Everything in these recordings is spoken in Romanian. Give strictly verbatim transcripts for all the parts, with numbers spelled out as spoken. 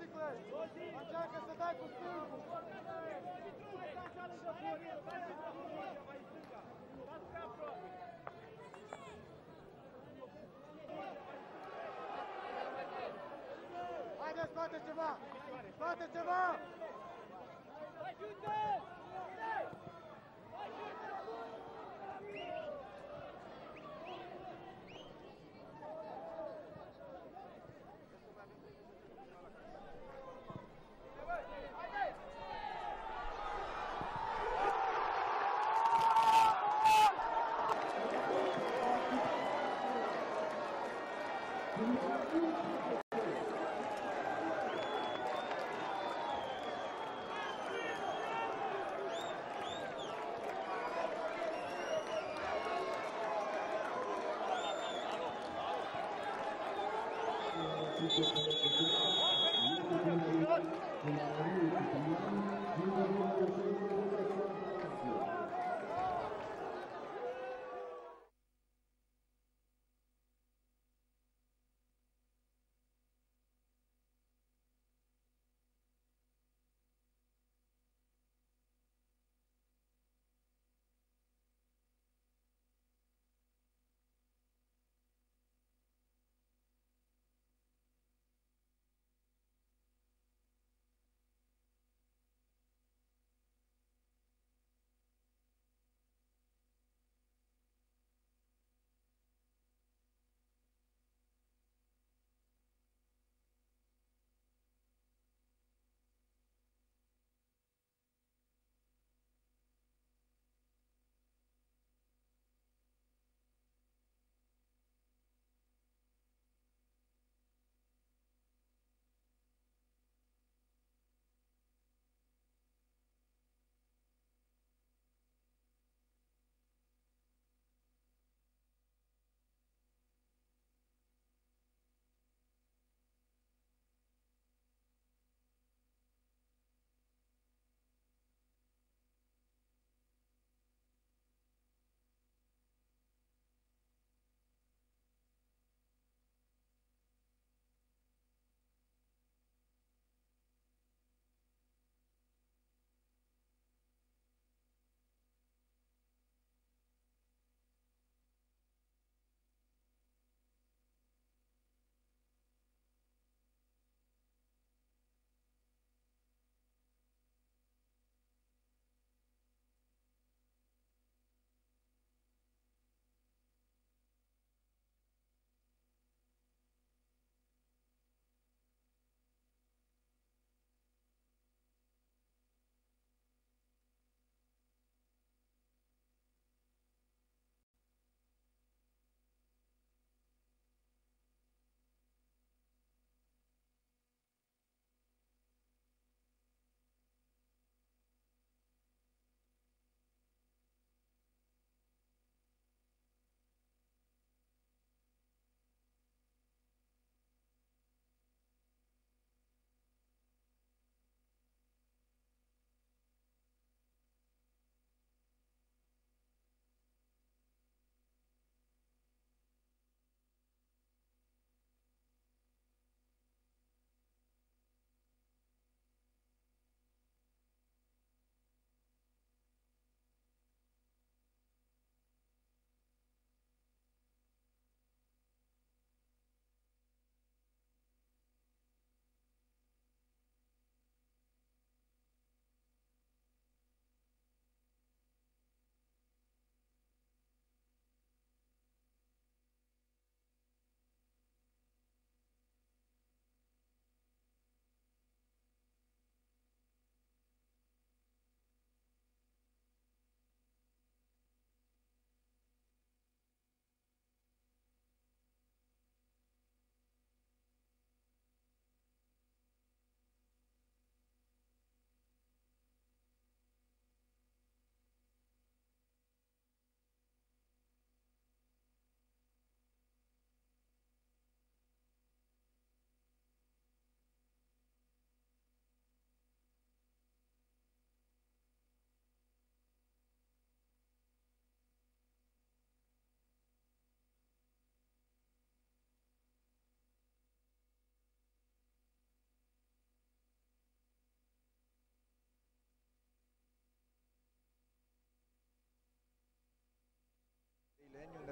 Nicule! Încearcă să dai cu stângul! Haide, scoate ceva! Scoate ceva!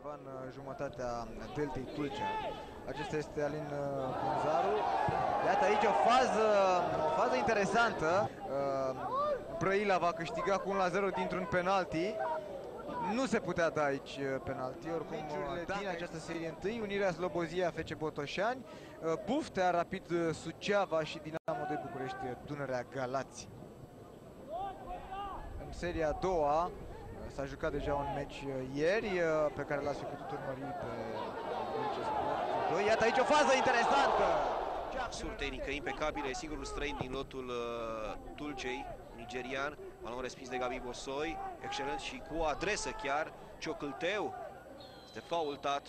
ceva în jumătatea Deltei Tulcea. Acesta este Alin Punzaru. Iată aici o fază, o fază interesantă. Brăila va câștiga cu unu la zero dintr-un penalti. Nu se putea da aici penalti, oricum din această serie întâi, Unirea Slobozia F C Botoșani, Buftea Rapid Suceava și Dinamo de București Dunărea Galați. În seria a doua s-a jucat deja un meci ieri pe care l-ați fi putut urmări pe doi. Iată aici o fază interesantă! Sur tehnică impecabile, singurul străin din lotul uh, Tulcei, nigerian, balon respins de Gabi Bosoi, excelent și cu adresă chiar, Ciocâlteu, este faultat.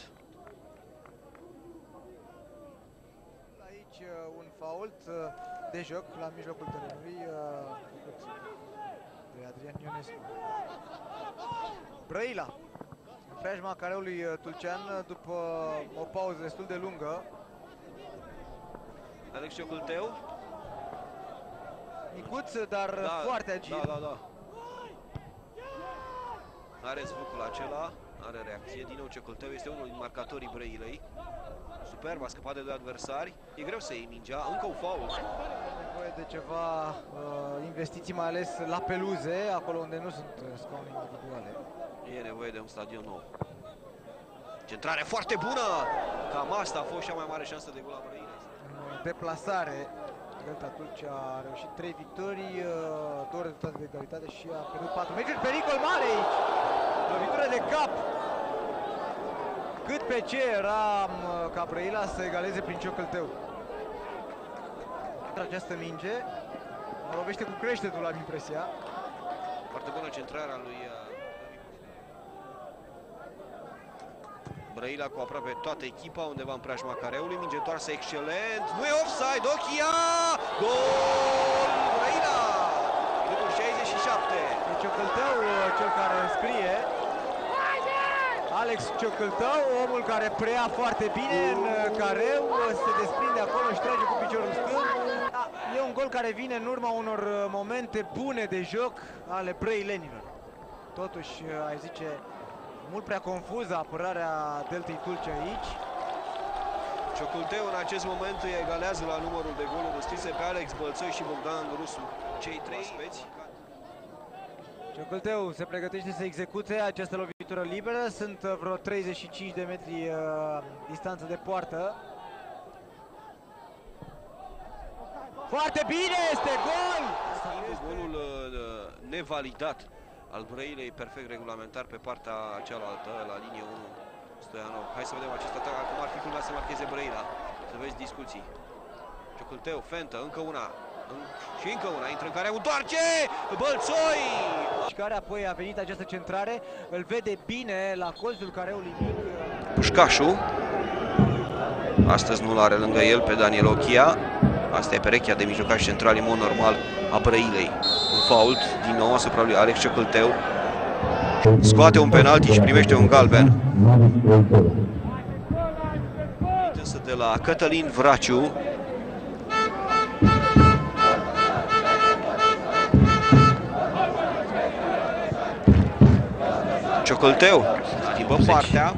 Aici uh, un fault uh, de joc la mijlocul terenului, uh, de Adrian Ionescu. Brăila, în preajma careului uh, tulcean, după o pauză destul de lungă. Alex Ciocâlteu. Micuț, dar da, foarte agil. Da, da, da. Are zvâcul acela, are reacție. Din nou Ciocâlteu este unul din marcatorii Brăilei. Superb, a scăpat de doi adversari. E greu să iei mingea, încă un faul. Nevoie de ceva uh, investiții, mai ales la peluze, acolo unde nu sunt scaune individuale. E nevoie de un stadion nou. Centrare foarte bună! Cam asta a fost cea mai mare șansă de gol a Brăilei. În deplasare, Delta Tulcea a reușit trei victorii, două rezultate de egalitate și a pierdut patru meciuri. Pericol mare aici! Lovitură de cap! Cât pe ce era ca Brăila să egaleze prin Ciocâlteu. Această minge mă lovește cu creștetul, am impresia. Foarte bună centrarea lui Brăila cu aproape toată echipa, undeva în preajma careului, minge întoarsă excelent, nu e offside, Ochia! Gol! Brăila! Minutul șaizeci și șapte. E Ciocâlteu cel care scrie. Alex Ciocâltău, omul care preia foarte bine în careu, se desprinde acolo și trage cu piciorul stâng. E un gol care vine în urma unor momente bune de joc ale brăilenilor. Totuși, ai zice, mult prea confuză apărarea Deltei Tulcea aici. Ciocâlteu în acest moment îi egalează la numărul de goluri răstise pe Alex Bălțăi și Bogdan Rusu. Cei trei speți. Ciocâlteu se pregătește să execute această lovitură liberă. Sunt vreo treizeci și cinci de metri uh, distanță de poartă. Foarte bine, este gol! Golul uh, nevalidat al Brăilei, perfect regulamentar pe partea cealaltă, la linie unu, Stoianov. Hai să vedem acest atac, acum ar fi culmea să marcheze Brăila. Să vezi discuții. Ciocâlteu, fentă, încă una. În... Și încă una, intră în care întoarce Bălțoi! Și care apoi a venit această centrare, îl vede bine la colțul careului mic. Pușcașu. Astăzi nu-l are lângă el pe Daniel Ochia. Asta e perechea de mijlocaș central, în mod normal, a Brăilei. Un fault, din nou, asupra lui Alex Ciocâlteu. Scoate un penalti și primește un galben. Însă de la Cătălin Vraciu. Ciocâlteu schimbă partea.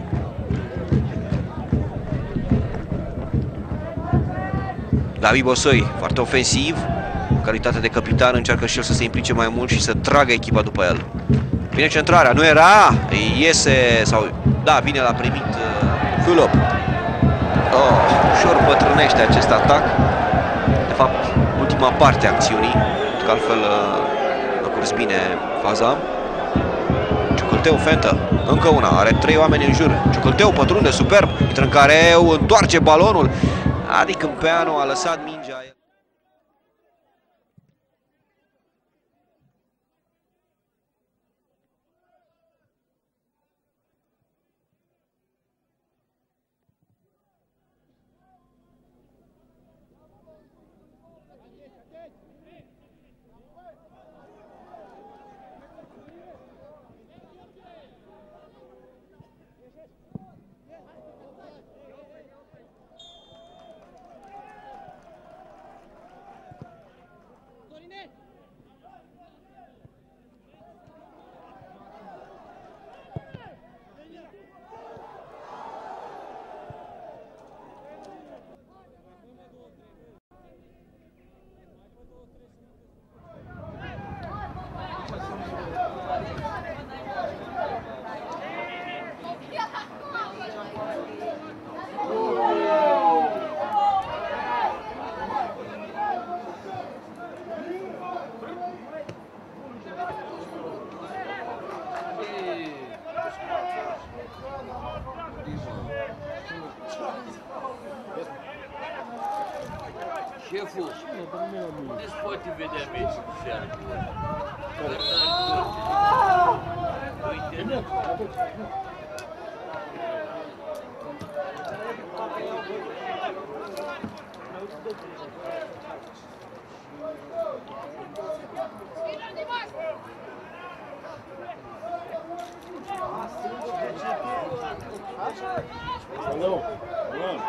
Gabi Bosoi, foarte ofensiv, în calitate de capitan, încearcă și el să se implice mai mult și să tragă echipa după el. Vine centrarea, nu era, iese, sau, da, bine l-a primit uh, Fulop. Oh, ușor bătrânește acest atac, de fapt, ultima parte a acțiunii, pentru că altfel uh, a curs bine faza. Ciocâlteu, fentă, încă una, are trei oameni în jur. Ciocâlteu pătrunde superb, intră în careu, întoarce balonul. Adi Câmpeanu a lăsat mingea. Șeful, unde-ți poate vedea meciul cu seara? Uite, Hello. Hello.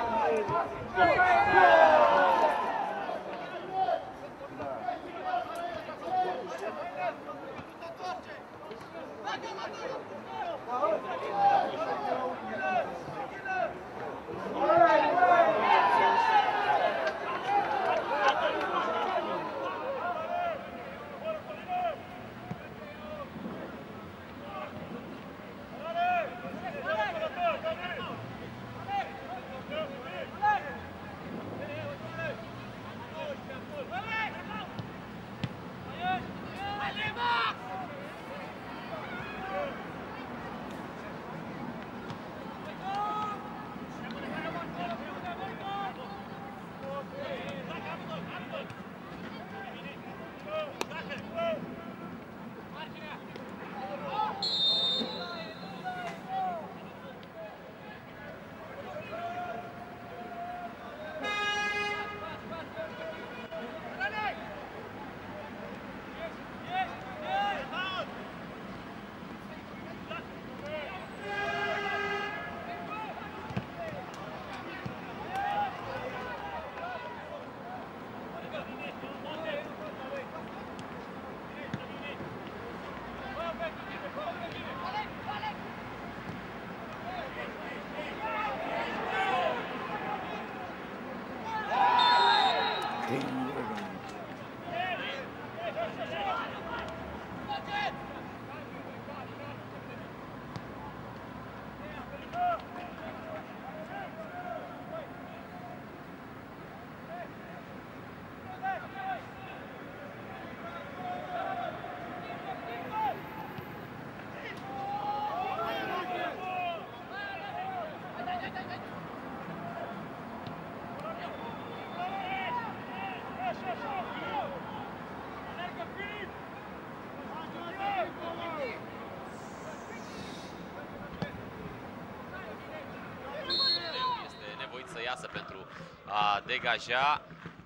Iasă pentru a degaja.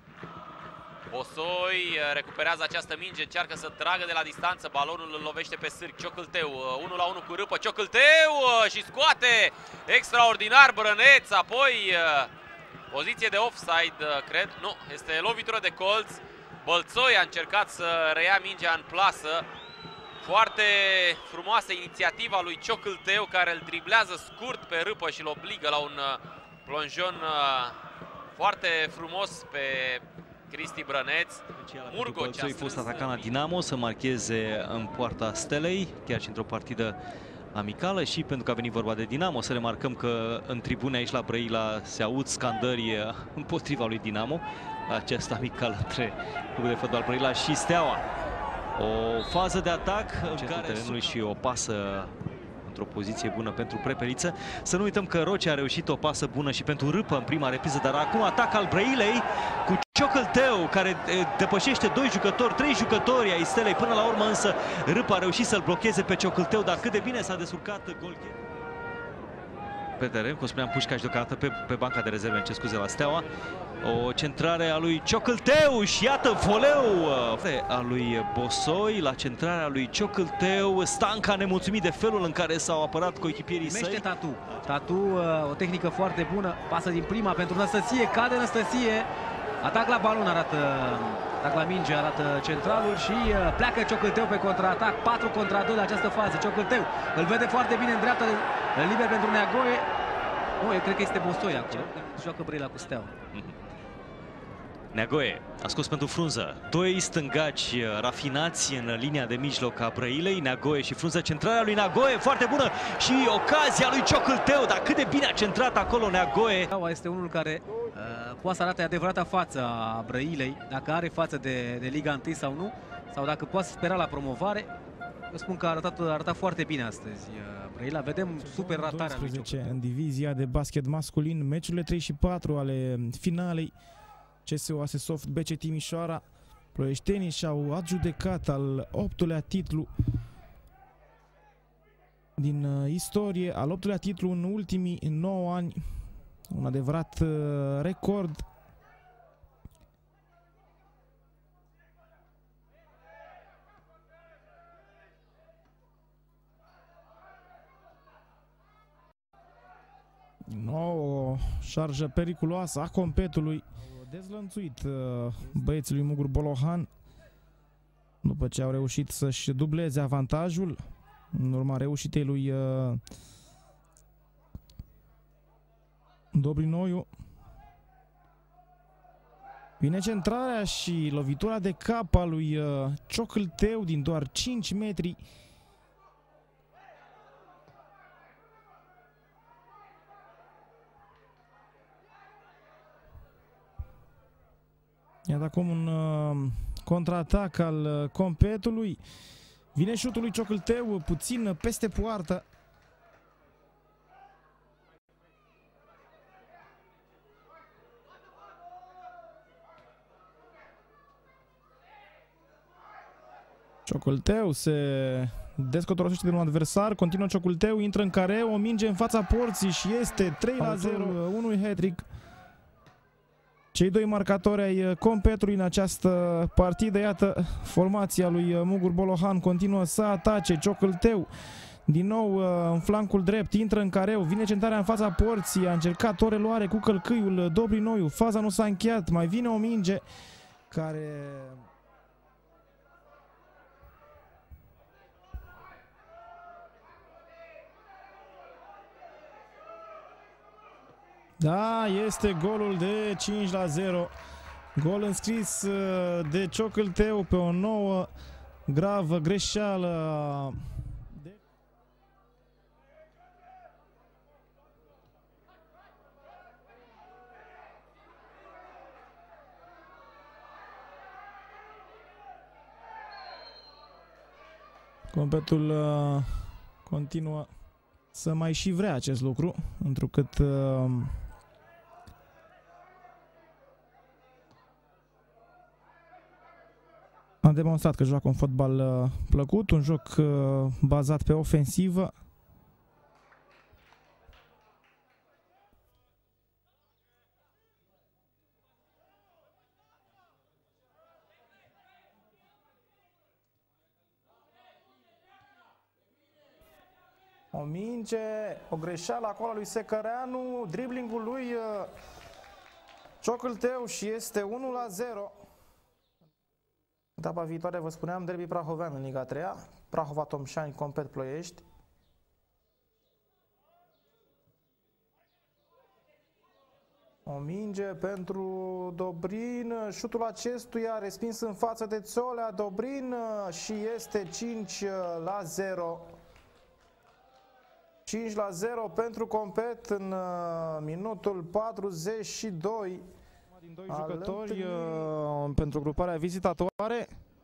Bosoi recuperează această minge, încearcă să tragă de la distanță, balonul îl lovește pe sârg. Ciocâlteu, unu la unu cu Râpă, Ciocâlteu și scoate extraordinar Brăneț, apoi poziție de offside, cred, nu, este lovitură de colț. Bălțoi a încercat să reia mingea în plasă. Foarte frumoasă inițiativa lui Ciocâlteu, care îl driblează scurt pe Râpă și îl obligă la un plonjon foarte frumos pe Cristi Brăneț. Murgo, ce a fost atacant la Dinamo, să marcheze în poarta Stelei, chiar și într-o partidă amicală. Și pentru că a venit vorba de Dinamo, să remarcăm că în tribune aici la Brăila se aud scandări împotriva lui Dinamo. Acest amical între clubul de fotbal Brăila și Steaua. O fază de atac în care terenului și o pasă într-o poziție bună pentru Prepeliță. Să nu uităm că Roce a reușit o pasă bună și pentru Râpă în prima repriză, dar acum atac al Brăilei cu Ciocâlteu, care depășește doi jucători, trei jucători ai Stelei. Până la urmă însă Râpă a reușit să-l blocheze pe Ciocâlteu, dar cât de bine s-a descurcat golgheterul pe teren, cum spuneam, Pușcaș deocamdată pe, pe banca de rezerve, ce scuze, la Steaua. O centrare a lui Ciocâlteu și iată voleu a lui Bosoi la centrarea lui Ciocâlteu. Stanca nemulțumit de felul în care s-au apărat coechipierii săi. Tatu. Tatu, o tehnică foarte bună, pasă din prima pentru Năstăsie, cade Năstăsie. Atac la balon arată, atac la minge arată centralul și pleacă Ciocâlteu pe contraatac. patru contra doi la această fază. Ciocâlteu îl vede foarte bine în dreapta, liber pentru Neagoe. Nu, eu cred că este Bosoi acolo. Joacă Brăila cu Steaua. Neagoe a scos pentru frunză. Doi stângaci rafinați în linia de mijloc a Brăilei. Neagoe și frunză, centrarea lui Neagoe foarte bună și ocazia lui Ciocâlteu, dar cât de bine a centrat acolo Neagoe. Steaua este unul care uh, poate să arate adevărata față a Brăilei, dacă are față de, de Liga unu sau nu, sau dacă poate spera la promovare. Eu spun că a arătat, a arătat foarte bine astăzi Brăila. Vedem super ratarea lui în divizia de basket masculin, meciurile trei și patru ale finalei C S U Asesoft B C Timișoara. Ploieștenii și-au adjudecat al optulea titlu din uh, istorie, al optulea titlu în ultimii nouă ani. Un adevărat uh, record. Din nou o șarjă periculoasă a competului. Dezlănțuit uh, băieții lui Mugur Bolohan după ce au reușit să-și dubleze avantajul în urma reușitei lui uh, Dobrinoiu. Vine centrarea și lovitura de cap a lui uh, Ciocâlteu din doar cinci metri. Iată acum un uh, contraatac al uh, competului. Vine șutul lui Ciocâlteu, puțin peste poartă. Ciocâlteu se descotorosește de un adversar, continuă Ciocâlteu, intră în careu, o minge în fața porții și este trei la zero, unui hat-trick. Cei doi marcatori ai competului în această partidă, iată, formația lui Mugur Bolohan continuă să atace. Ciocâlteu din nou în flancul drept, intră în careu, vine centrarea în fața porții, a încercat o reluare cu călcâiul Dobrinoiu, faza nu s-a încheiat, mai vine o minge care... Da, este golul de cinci la zero. Gol înscris de Ciocâlteu pe o nouă gravă greșeală. Competul uh, continuă să mai și vrea acest lucru, întrucât uh, a demonstrat că joacă un fotbal uh, plăcut, un joc uh, bazat pe ofensivă. O minge, o greșeală acolo lui Secăreanu, driblingul lui uh, Ciocâlteu și este unu la zero. Etapa viitoare, vă spuneam, derby prahovean în Liga a treia, Prahova Tomșani, Compet Ploiești. O minge pentru Dobrin, șutul acestuia respins în față de Țolea, Dobrin și este cinci la zero. cinci la zero pentru Compet în minutul patruzeci și doi. Din doi jucători uh, pentru gruparea vizitatoare.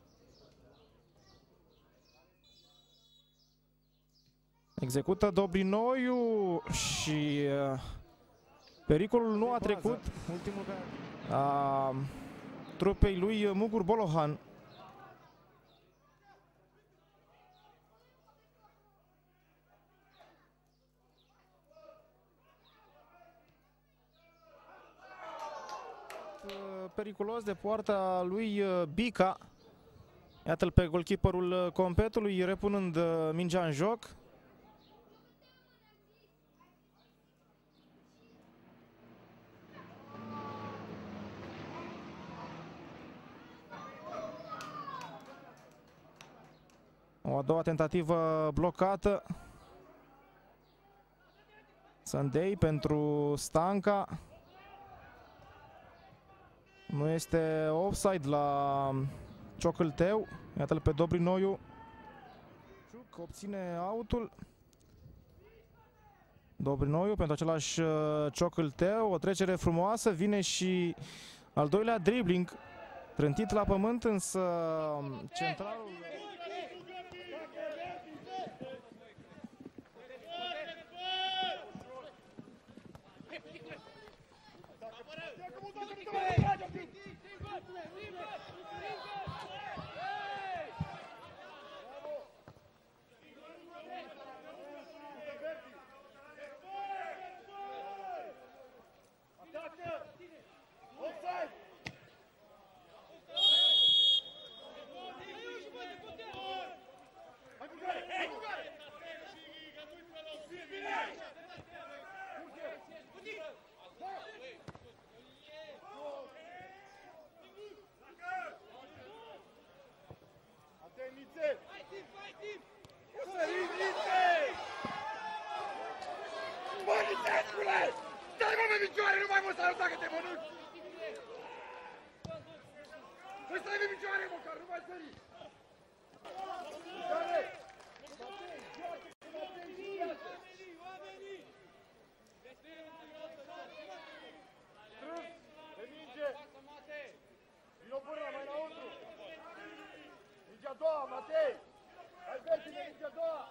Execută Dobrinoiu și uh, pericolul nu a trecut. Ultimul a trupei lui Mugur Bolohan. Periculos de poarta lui Bica. Iată-l pe golkeeperul Competului repunând mingea în joc. O a doua tentativă blocată. Sandei pentru Stanca. Nu este offside la Ciocâlteu. Iată-l pe Dobrinoiu. Obține autul. Dobrinoiu pentru același Ciocâlteu. O trecere frumoasă. Vine și al doilea dribbling. Trântit la pământ, însă centralul... Hey! Nițel! Nițel! Bă, Nițelule! Stai mă pe picioare, nu mai mă salut dacă te mănânci! Păi stai pe picioare măcar, nu mai sări! Picioare! Strâns, pe minge! Vino până mai înăuntru! Mingea a doua, Matei! Hai Bertine, mingea a doua!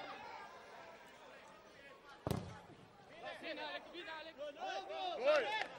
Oi!